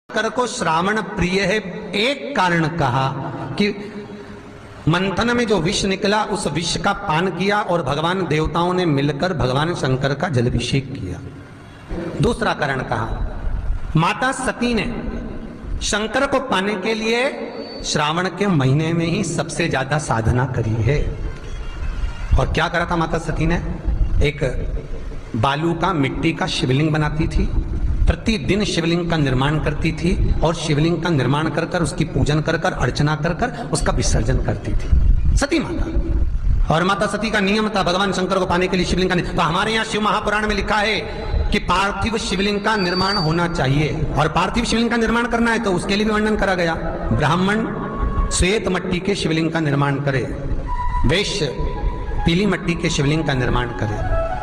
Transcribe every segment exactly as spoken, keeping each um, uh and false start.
शंकर को श्रावण प्रिय है, एक कारण कहा कि मंथन में जो विष निकला उस विष का पान किया और भगवान देवताओं ने मिलकर भगवान शंकर का जलाभिषेक किया। दूसरा कारण कहा, माता सती ने शंकर को पाने के लिए श्रावण के महीने में ही सबसे ज्यादा साधना करी है। और क्या करा था माता सती ने? एक बालू का मिट्टी का शिवलिंग बनाती थी, प्रतिदिन शिवलिंग का निर्माण करती थी और शिवलिंग का निर्माण कर कर उसकी पूजन कर कर अर्चना कर कर उसका विसर्जन करती थी सती माता। और माता सती का नियम था भगवान शंकर को पाने के लिए शिवलिंग का। तो हमारे यहाँ शिव महापुराण में लिखा है कि पार्थिव शिवलिंग का निर्माण होना चाहिए, और पार्थिव शिवलिंग का निर्माण करना है तो उसके लिए भी वर्णन करा गया। ब्राह्मण श्वेत मट्टी के शिवलिंग का निर्माण करे, वैश्य पीली मट्टी के शिवलिंग का निर्माण करे,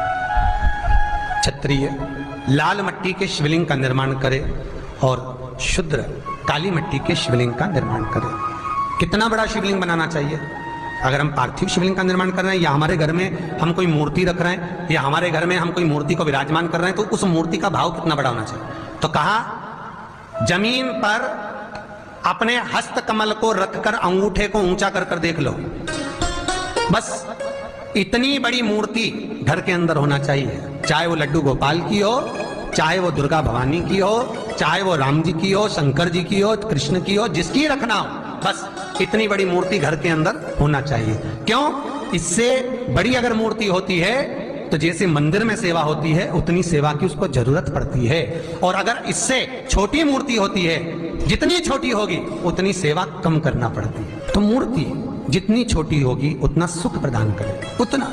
क्षत्रिय लाल मट्टी के शिवलिंग का निर्माण करे और शूद्र काली मट्टी के शिवलिंग का निर्माण करे। कितना बड़ा शिवलिंग बनाना चाहिए? अगर हम पार्थिव शिवलिंग का निर्माण कर रहे हैं या हमारे घर में हम कोई मूर्ति रख रहे हैं या हमारे घर में हम कोई मूर्ति को विराजमान कर रहे हैं तो उस मूर्ति का भाव कितना बड़ा होना चाहिए? तो कहा जमीन पर अपने हस्त कमल को रखकर अंगूठे को ऊंचा कर कर देख लो, बस इतनी बड़ी मूर्ति घर के अंदर होना चाहिए। चाहे वो लड्डू गोपाल की हो, चाहे वो दुर्गा भवानी की हो, चाहे वो राम जी की हो, शंकर जी की हो, कृष्ण की हो, जिसकी रखना हो, बस इतनी बड़ी मूर्ति घर के अंदर होना चाहिए। क्यों? इससे बड़ी अगर मूर्ति होती है तो जैसे मंदिर में सेवा होती है उतनी सेवा की उसको जरूरत पड़ती है, और अगर इससे छोटी मूर्ति होती है, जितनी छोटी होगी उतनी सेवा कम करना पड़ती है। तो मूर्ति जितनी छोटी होगी उतना सुख प्रदान करेगी, उतना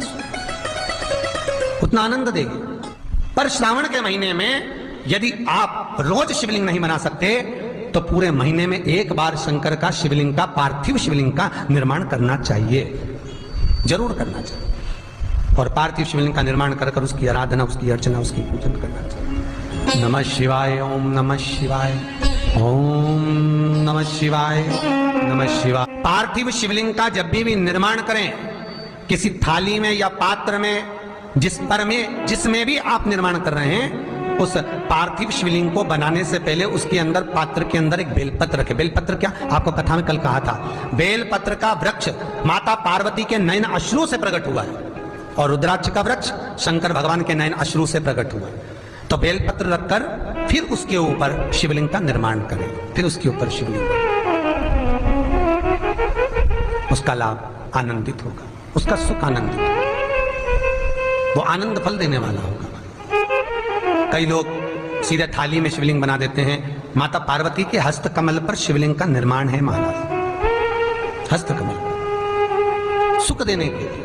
सुख, उतना आनंद देगी। पर श्रावण के महीने में यदि आप रोज शिवलिंग नहीं बना सकते तो पूरे महीने में एक बार शंकर का शिवलिंग का, पार्थिव शिवलिंग का निर्माण करना चाहिए, जरूर करना चाहिए। और पार्थिव शिवलिंग का निर्माण कर कर उसकी आराधना, उसकी अर्चना, उसकी पूजन करना चाहिए। नमः शिवाय, ओम नमः शिवाय, ओम नमः शिवाय, नमः शिवाय। पार्थिव शिवलिंग का जब भी, भी निर्माण करें, किसी थाली में या पात्र में, जिस पर में जिसमें भी आप निर्माण कर रहे हैं, उस पार्थिव शिवलिंग को बनाने से पहले उसके अंदर, पात्र के अंदर एक बेलपत्र रखे। बेलपत्र क्या? आपको कथा में कल कहा था, बेलपत्र का वृक्ष माता पार्वती के नयन अश्रु से प्रकट हुआ है और रुद्राक्ष का वृक्ष शंकर भगवान के नयन अश्रु से प्रकट हुआ है। तो बेलपत्र रखकर फिर उसके ऊपर शिवलिंग का निर्माण करें, फिर उसके ऊपर शिवलिंग, उसका लाभ आनंदित होगा, उसका सुख आनंदित होगा, वो आनंद फल देने वाला होगा। कई लोग सीधे थाली में शिवलिंग बना देते हैं। माता पार्वती के हस्त कमल पर शिवलिंग का निर्माण है महाराज, हस्त कमल सुख देने के लिए।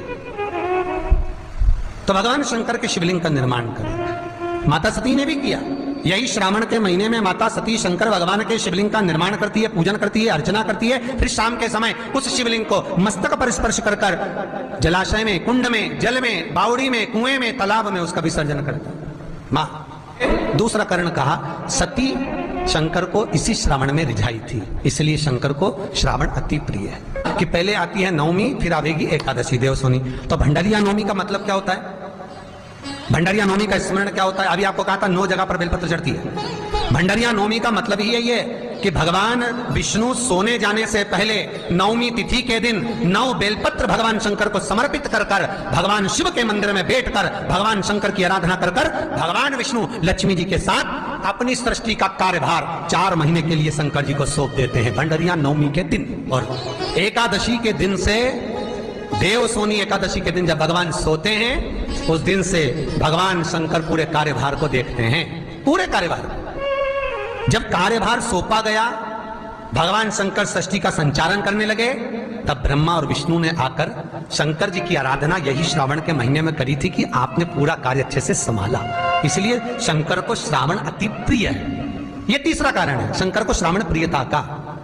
तो भगवान शंकर के शिवलिंग का निर्माण करें। माता सती ने भी किया। यही श्रावण के महीने में माता सती शंकर भगवान के शिवलिंग का निर्माण करती है, पूजन करती है, अर्चना करती है। फिर शाम के समय उस शिवलिंग को मस्तक पर स्पर्श कर कर जलाशय में, कुंड में, जल में, बावड़ी में, कुएं में, तालाब में उसका विसर्जन करती है माँ। दूसरा कारण कहा, सती शंकर को इसी श्रावण में रिझाई थी, इसलिए शंकर को श्रावण अति प्रिय है। कि पहले आती है नवमी, फिर आवेगी एकादशी, देवसोनी। तो भंडारिया नवमी का मतलब क्या होता है? भंडारिया नवमी का स्मरण क्या होता है? अभी आपको कहा था नौ जगह पर बेलपत्र चढ़ती है। भंडारिया नवमी का मतलब ही यही है कि भगवान विष्णु सोने जाने से पहले नवमी तिथि के दिन नौ बेलपत्र भगवान शंकर को समर्पित कर कर भगवान शिव के मंदिर में बैठकर भगवान शंकर की आराधना कर कर भगवान विष्णु लक्ष्मी जी के साथ अपनी सृष्टि का कार्यभार चार महीने के लिए शंकर जी को सौंप देते हैं भंडारिया नवमी के दिन। और एकादशी के दिन से, देवसोनी एकादशी के दिन जब भगवान सोते हैं, उस दिन से भगवान शंकर पूरे कार्यभार को देखते हैं, पूरे कार्यभार। जब कार्यभार सौंपा गया, भगवान शंकर सृष्टि का संचालन करने लगे, तब ब्रह्मा और विष्णु ने आकर शंकर जी की आराधना यही श्रावण के महीने में करी थी कि आपने पूरा कार्य अच्छे से संभाला, इसलिए शंकर को श्रावण अति प्रिय है। यह तीसरा कारण है शंकर को श्रावण प्रियता का।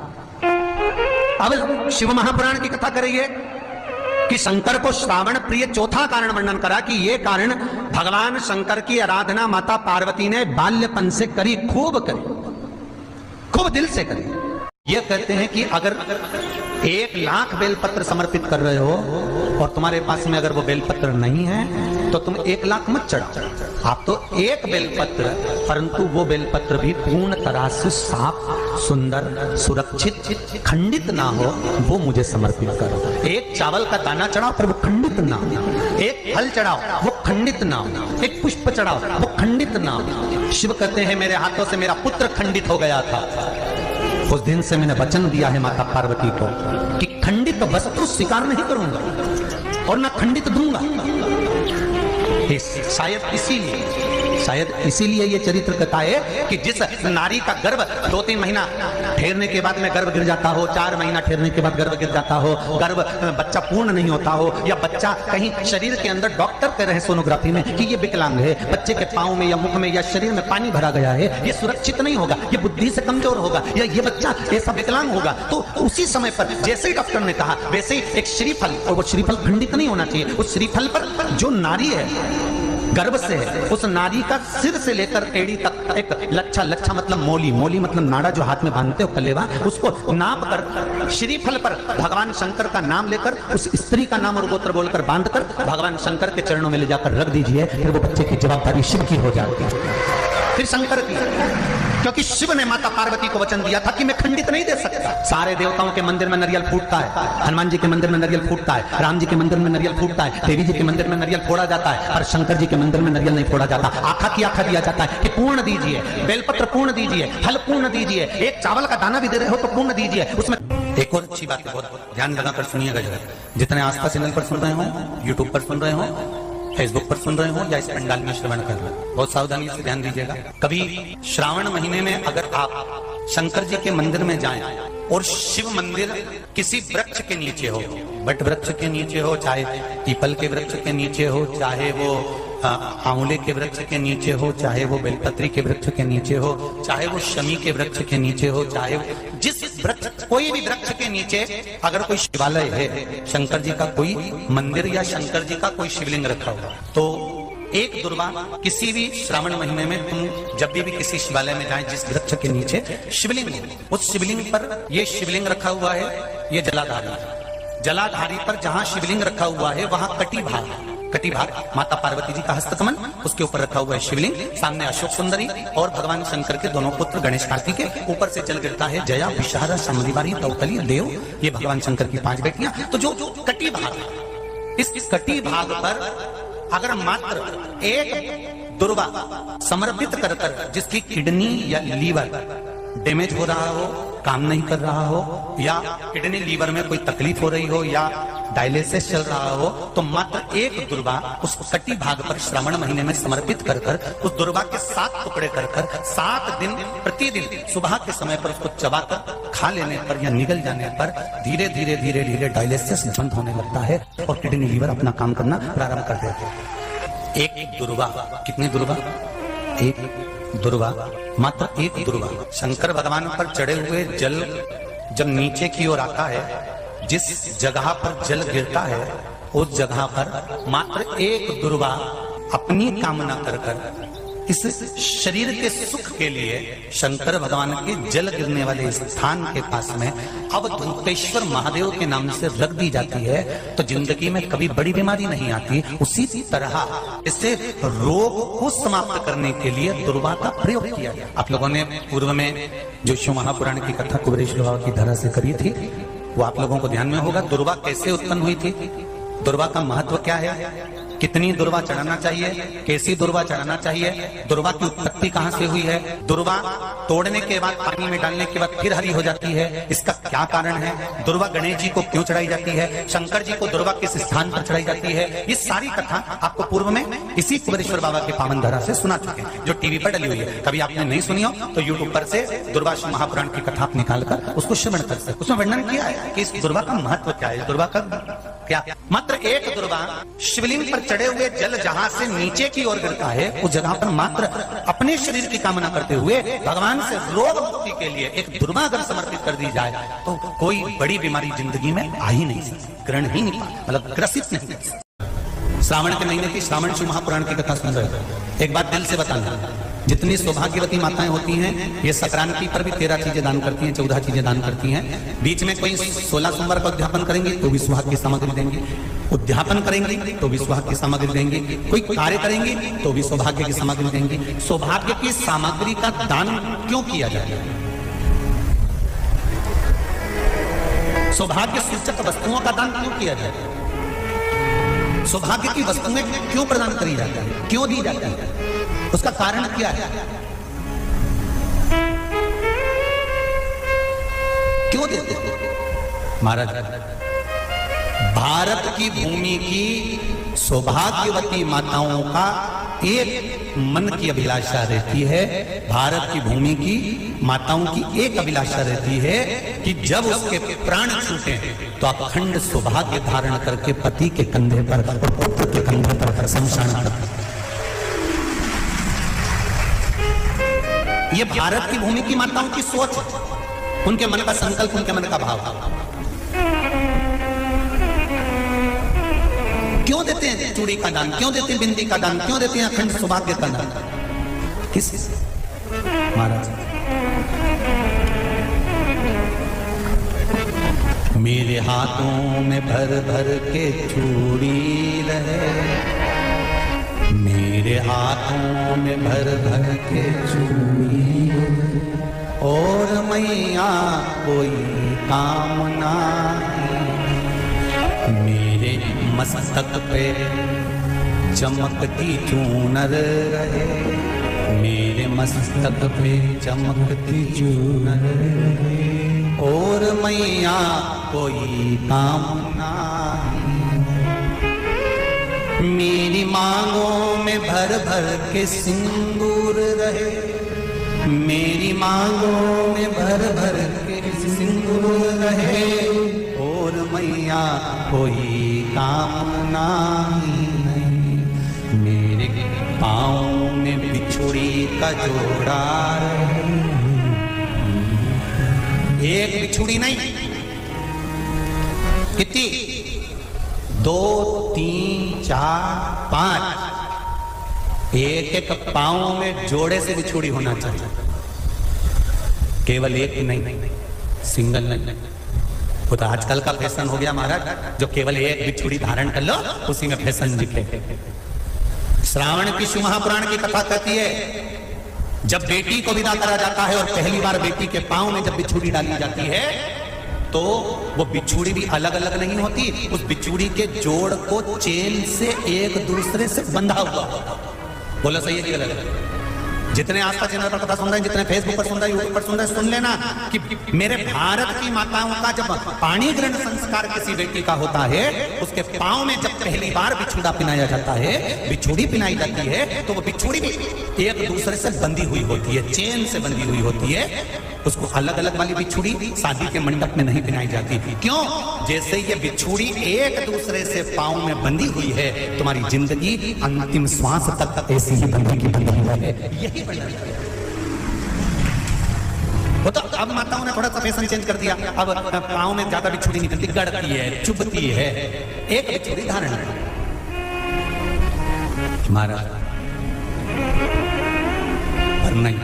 अब शिव महापुराण की कथा करिए कि शंकर को श्रावण प्रिय चौथा कारण वर्णन करा कि ये कारण भगवान शंकर की आराधना माता पार्वती ने बाल्यपन से करी, खूब करी, खूब दिल से करी। ये कहते हैं कि अगर एक लाख बेलपत्र समर्पित कर रहे हो और तुम्हारे पास में अगर वो बेलपत्र नहीं है तो तुम एक लाख मत चढ़ाओ, आप तो एक बेलपत्र, परंतु वो बेलपत्र भी पूर्ण तरह से साफ, सुंदर, सुरक्षित, खंडित ना हो, वो मुझे समर्पित करो। एक चावल का दाना चढ़ाओ पर वो खंडित ना हो, एक फल चढ़ाओ वो खंडित ना हो, एक पुष्प चढ़ाओ वो खंडित ना हो। शिव कहते हैं मेरे हाथों से मेरा पुत्र खंडित हो गया था, उस दिन से मैंने वचन दिया है माता पार्वती को कि खंडित वस्तु स्वीकार नहीं करूंगा और ना खंडित दूंगा। शायद इसीलिए शायद इसीलिए ये चरित्र कथा है कि जिस नारी का गर्भ दो तीन महीना ठहरने के बाद में गर्भ गिर जाता हो, चार महीना ठहरने के बाद गर्भ गिर जाता हो, गर्भ बच्चा पूर्ण नहीं होता हो, या बच्चा कहीं शरीर के अंदर डॉक्टर कह रहे हैं सोनोग्राफी में कि ये विकलांग है, बच्चे के पाँव में या मुख में या शरीर में पानी भरा गया है, ये सुरक्षित नहीं होगा, ये बुद्धि से कमजोर होगा, या ये बच्चा ऐसा विकलांग होगा, तो उसी समय पर जैसे ही डॉक्टर ने कहा वैसे ही एक श्रीफल, और वो श्रीफल खंडित नहीं होना चाहिए, उस श्रीफल पर जो नारी है गर्भ से है, उस नारी का सिर से लेकर एड़ी तक एक लच्छा, लच्छा मतलब मोली, मोली मतलब नाड़ा जो हाथ में बांधते हो कलेवा, उसको नाप कर श्रीफल पर भगवान शंकर का नाम लेकर उस स्त्री का नाम और गोत्र बोलकर बांधकर भगवान शंकर के चरणों में ले जाकर रख दीजिए, फिर वो बच्चे की जवाबदारी शिव की हो जाती है, फिर शंकर की, क्योंकि शिव ने माता पार्वती को वचन दिया था कि मैं खंडित नहीं दे सकता। सारे देवताओं के मंदिर में नारियल फूटता है, हनुमान जी के मंदिर में नारियल फूटता है, राम जी के मंदिर में नारियल फूटता है, देवी जी के मंदिर में नारियल फोड़ा जाता है, पर शंकर जी के मंदिर में नारियल नहीं फोड़ा जाता। आखा की आखा दिया जाता है कि पूर्ण दीजिए, बेलपत्र पूर्ण दीजिए, फल पूर्ण दीजिए, एक चावल का दाना भी दे रहे हो तो पूर्ण दीजिए। उसमें एक और अच्छी बात है, बहुत ध्यान लगाकर सुनिएगा जरा, जितने आस्था चैनल पर सुन रहे हो, यूट्यूब पर सुन रहे हो, फेसबुक पर सुन रहे हो या इस पंडाल में श्रवण कर रहे हो, बहुत सावधानी से ध्यान दीजिएगा। कभी श्रावण महीने में अगर आप शंकर जी के मंदिर में जाएं और शिव मंदिर किसी वृक्ष के नीचे हो, बट वृक्ष के नीचे हो, चाहे पीपल के वृक्ष के नीचे हो, चाहे वो आंवले के वृक्ष के नीचे हो, चाहे वो बेलपत्री के वृक्ष के नीचे हो, चाहे वो शमी के वृक्ष के नीचे हो, चाहे जिस वृक्ष, कोई भी वृक्ष के नीचे अगर कोई शिवालय है, शंकर जी का कोई मंदिर या शंकर जी का कोई शिवलिंग रखा हुआ, तो एक दुर्वा किसी भी श्रावण महीने में तुम जब भी, भी किसी शिवालय में जाएं, जिस वृक्ष के नीचे शिवलिंग हो, उस शिवलिंग पर ये शिवलिंग रखा हुआ है, ये जलाधारी, जलाधारी पर जहां शिवलिंग रखा हुआ है वहां कटी भाग, कटी भाग माता पार्वती जी का हस्तकमल, उसके ऊपर रखा हुआ है शिवलिंग, सामने अशोक सुंदरी और भगवान शंकर के दोनों पुत्र गणेश कार्तिक के, ऊपर से जल गिरता है जया, विषहारा, समधिवारी, तौतली, देव, ये भगवान शंकर की पांच बेटियां। तो जो कटी भाग, इस कटी भाग पर अगर मात्र एक दुर्वा समर्पित कर कर, जिसकी किडनी या लीवर डैमेज हो रहा हो, काम नहीं कर रहा हो, या किडनी लीवर में कोई तकलीफ हो रही हो, या डायलिसिस चल रहा हो, तो मात्र एक दुर्वा उस कटी भाग पर श्रावण महीने में समर्पित कर कर, उस दुर्वा के सात टुकड़े कर कर सात दिन प्रतिदिन सुबह के समय पर उसको चबाकर खा लेने पर या निगल जाने पर धीरे धीरे धीरे धीरे डायलिसिस बंद होने लगता है और किडनी लीवर अपना काम करना प्रारंभ कर देते हैं। एक दुर्वा, कितनी दुर्वा? एक दुर्वा, मात्र एक दुर्वा। शंकर भगवान पर चढ़े हुए जल जब नीचे की ओर आता है, जिस जगह पर जल गिरता है उस जगह पर मात्र एक दुर्वा अपनी कामना कर कर इस शरीर के सुख के लिए शंकर भगवान के जल गिरने वाले स्थान के पास में अवधूतेश्वर महादेव के नाम से रख दी जाती है, तो जिंदगी में कभी बड़ी बीमारी नहीं आती। उसी तरह इससे रोग को समाप्त करने के लिए दुर्वा का प्रयोग किया गया। आप लोगों ने पूर्व में जो शिव महापुराण की कथा कुबेरेश्वर बाबा की धरा से करी थी, वो आप लोगों को ध्यान में होगा। दुर्वा कैसे उत्पन्न हुई थी, दुर्वा का महत्व क्या है, कितनी दुर्वा चढ़ाना चाहिए, कैसी दुर्वा चढ़ाना चाहिए, दुर्वा की उत्पत्ति कहां से हुई है, दुर्वा तोड़ने के बाद पानी में डालने के बाद फिर हरी हो जाती है, इसका क्या कारण है, दुर्वा गणेश जी को क्यों चढ़ाई जाती है, शंकर जी को दुर्वा किस स्थान पर चढ़ाई जाती है, ये सारी कथा आपको पूर्व में इसी कुबेरेश्वर बाबा के पावन धरा से सुना चुके हैं, जो टीवी पर डली हुई है। कभी आपने नहीं सुनी हो तो यूट्यूब पर से दुर्वा शिव महापुराण की कथा आप निकालकर उसको श्रवण कर सकते। उसमें वर्णन किया है कि इस दुर्वा का महत्व क्या है, दुर्वा का क्या, मात्र एक दुर्वा शिवलिंग पर चढ़े हुए जल जहां से नीचे की ओर गिरता है, उस जगह पर मात्र अपने शरीर की कामना करते हुए भगवान से रोग मुक्ति के लिए एक दुर्वा अगर समर्पित कर दी जाए तो कोई बड़ी बीमारी जिंदगी में आ ही नहीं सकती, ग्रहण ही नहीं पाती, मतलब ग्रसित नहीं कर सकती। श्रावण के महीने की श्रावण शिव महापुराण की कथा सुन रहे हो, एक बात दिल से बताना, जितनी सौभाग्यवती माताएं होती हैं ये संक्रांति पर भी तेरह चीजें दान करती हैं, चौदह चीजें दान करती हैं। बीच में कोई सोलह सोमवार का अध्यापन करेंगे तो भी सुहाग की सामग्री देंगे, उद्यापन करेंगी तो भी सौभाग्य की सामग्री देंगी, कोई कार्य करेंगी तो भी सौभाग्य की सामग्री देंगी। सौभाग्य की सामग्री का दान क्यों किया जाता है? सौभाग्य सूचक वस्तुओं का दान क्यों किया जाता है? सौभाग्य की वस्तुएं क्यों प्रदान करी जाती है, क्यों दी जाती है? उसका कारण क्या है? क्यों देते हैं महाराज? भारत की भूमि की सौभाग्यवती माताओं का एक मन की अभिलाषा रहती है, भारत की भूमि की माताओं की एक अभिलाषा रहती है कि जब उसके प्राण छूटे तो अखंड सौभाग्य धारण करके पति के कंधे पर और पुत्र के कंधे पर शमशान करते। ये भारत की भूमि की माताओं की सोच है, उनके मन का संकल्प, उनके मन का भाव। क्यों देते हैं चूड़ी का दान, क्यों देते हैं बिंदी का दान, क्यों देते हैं अखंड सौभाग्य का दान? किस महाराज? मेरे हाथों में भर भर के चूड़ी रहे, मेरे हाथों में भर भर के चूड़ी, और मैया कोई कामना मेरे मस्तक पे चमकती चूनर रहे, मेरे मस्तक पे चमकती चूनर रहे, और मैया कोई कामना मेरी मांगों में भर भर के सिंदूर रहे, मेरी मांगों में भर भर के सिंदूर रहे, और मैया कोई कामना नहीं मेरे पाँव में बिछुड़ी का जोड़ा रहे। एक बिछुड़ी नहीं, कितनी? दो, तीन, चार, पांच, एक एक पाँव में जोड़े से बिछुड़ी होना चाहिए, केवल एक नहीं, सिंगल नहीं। वो तो आजकल का फैशन हो गया महाराज, जो केवल एक बिछुड़ी धारण कर लो उसी में फैशन दिखे। श्रावण की शिव महापुराण की कथा कहती है जब बेटी को विदा करा जाता है और पहली बार बेटी के पांव में जब बिछुड़ी डाली जाती है तो वो बिछुड़ी भी अलग अलग नहीं होती, उस बिछुड़ी के जोड़ को चेन से एक दूसरे से बंधा हुआ होता। बोला सही है कि गलत है? जितने आस्था चैनल पर कथा सुन रहे हैं, जितने फेसबुक पर सुन रहे हैं, यूट्यूब पर सुन रहे हैं, सुन लेना कि मेरे भारत की माताओं का जब पाणी ग्रहण संस्कार किसी बेटी का होता है, उसके पांव में जब पहली बार बिछुड़ा पिनाया जाता है, बिछुड़ी पिनाई जाती है, तो वो बिछुड़ी भी एक दूसरे से बंधी हुई होती है, चेन से बंधी हुई होती है। उसको अलग अलग वाली बिछुड़ी शादी के मंडप में नहीं पिनाई जाती। क्यों? जैसे ये बिछुड़ी एक दूसरे से पांव में बंधी हुई है, तुम्हारी जिंदगी अंतिम श्वास तक ऐसी ही बंधी की बंधी है, यही बंधन है। वो तो अब माताओं ने थोड़ा सा फैशन चेंज कर दिया, अब पांव में ज्यादा बिछुड़ी निकलती, गड़ती है, चुभती है, एक बिछुड़ी धारण है। महाराज पर नहीं,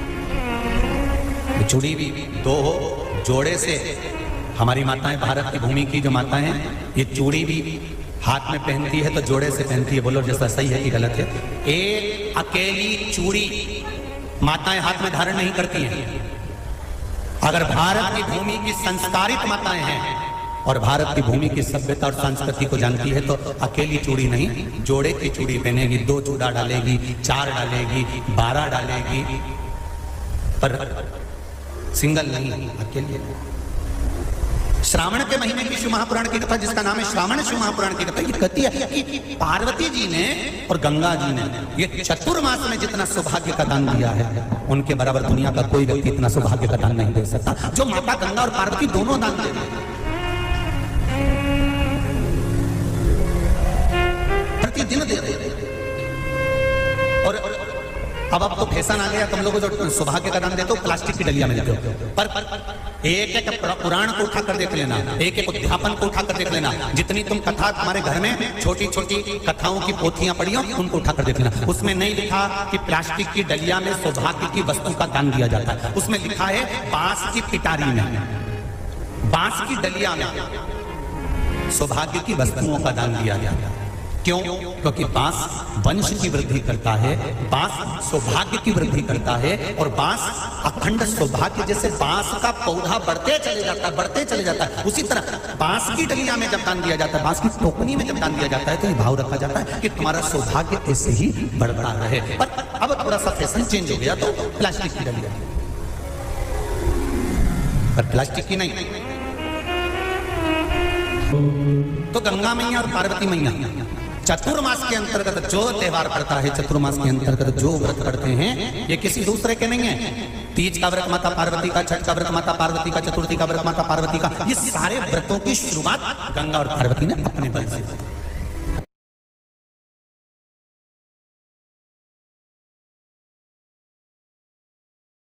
बिछुड़ी भी दो हो, जोड़े से। हमारी माताएं, भारत की भूमि की जो माताएं हैं, ये चूड़ी भी हाथ में पहनती है तो जोड़े से पहनती है। बोलो जैसा सही है कि गलत है? एक अकेली चूड़ी माताएं हाथ में धारण नहीं करती हैं। अगर भारत की भूमि की संस्कारित माताएं हैं और भारत की भूमि की सभ्यता और संस्कृति को जानती है तो अकेली चूड़ी नहीं, जोड़े की चूड़ी पहनेगी, दो चूड़ा डालेगी, चार डालेगी, बारह डालेगी, पर सिंगल नहीं, अकेले। श्रावण के महीने की शिव महापुराण की कथा, जिसका नाम है श्रावण शिव महापुराण की कथा, ये कहती है कि पार्वती जी ने और गंगा जी ने ये चतुर्मास में जितना सौभाग्य का दान दिया है, उनके बराबर दुनिया का कोई व्यक्ति इतना सौभाग्य का दान नहीं दे सकता, जो माता गंगा और पार्वती दोनों दान दे रहे हैं। प्रतिदिन दे रहे हैं। और अब अब तो फैशन आ गया, तुम लोगों जो सौभाग्य का दान देते हो प्लास्टिक की डलिया में देते हो, पर, पर एक एक पुराण को उठाकर देख लेना, एक एक उद्यापन को उठाकर देख लेना, जितनी तुम कथा तुम्हारे घर में छोटी छोटी कथाओं की पोथियां पड़ी हो उनको उठाकर देख लेना। उसमें नहीं लिखा कि प्लास्टिक की डलिया में सौभाग्य की वस्तु का दान दिया जाता है, उसमें लिखा है बांस की पिटारी में, बांस की डलिया में सौभाग्य की वस्तुओं का दान दिया जाता है। क्यों? क्योंकि बांस वंश की वृद्धि करता है, बांस सौभाग्य की वृद्धि करता है, और बांस अखंड सौभाग्य, जैसे बांस का पौधा बढ़ते चले जाता है बढ़ते चले जाता है, उसी तरह बांस की डलिया में जब दान दिया जाता है, बांस की टोकनी में जब दान दिया जाता है, तो ये भाव रखा जाता है कि तुम्हारा सौभाग्य ऐसे ही बढ़ता रहे। पर अब थोड़ा सा फैशन चेंज हो गया, तो प्लास्टिक की डलिया, पर प्लास्टिक की नहीं। तो गंगा मैया और पार्वती मैया चतुर्मास के अंतर्गत जो त्योहार पड़ता है, चतुर्मास के अंतर्गत जो व्रत पड़ते हैं, ये किसी दूसरे के नहीं है। तीज का व्रत माता पार्वती का, छठ का व्रत माता पार्वती का, चतुर्थी का व्रत माता पार्वती का, ये सारे व्रतों की शुरुआत गंगा और पार्वती ने अपने बल से